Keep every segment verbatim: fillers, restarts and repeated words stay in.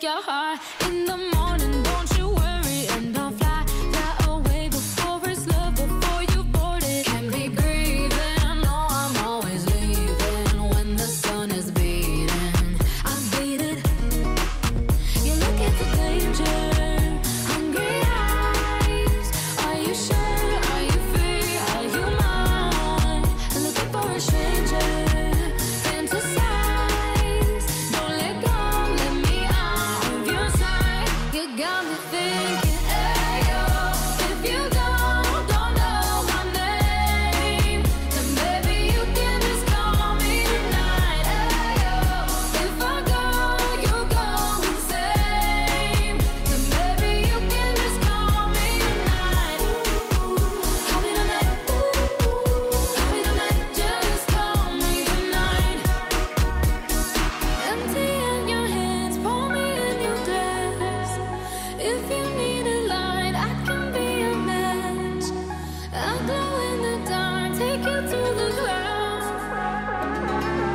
take your heart in the morning. Don't you worry, and I'll fly, fly away before it's love, before you board it. Can't be grieving, no, I'm always leaving when the sun is beating. I beat it. You're looking for danger, hungry eyes. Are you sure? Are you free? Are you mine? Looking for a stranger.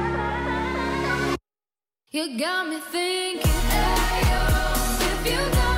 You got me thinking, hey, yo, if you got